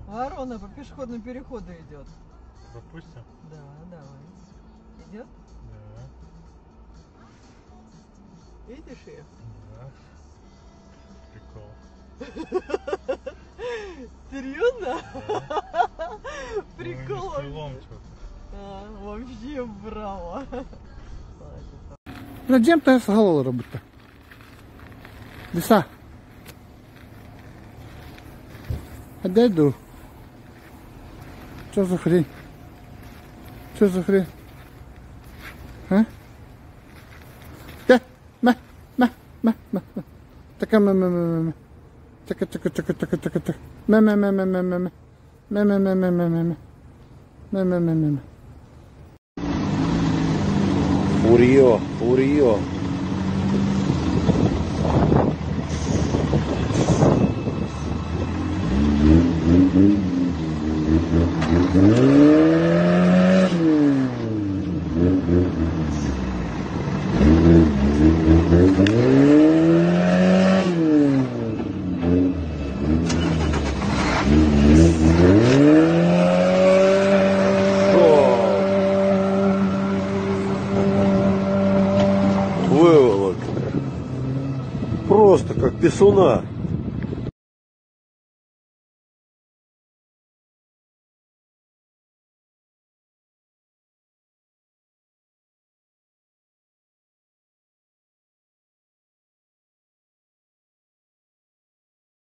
Ворона по пешеходному переходу идет. Пропустим? Да, давай. Идет? Да. Видишь ее? Да. Прикол. Серьезно? Да. Прикол. Ну, Вообще браво. Зачем ты с головой робить-то? Лиса. А дай ду. Что за хрень? Что за хрень? А? Така ме. Така. Ме. Фурье. Выволок. Просто как писуна.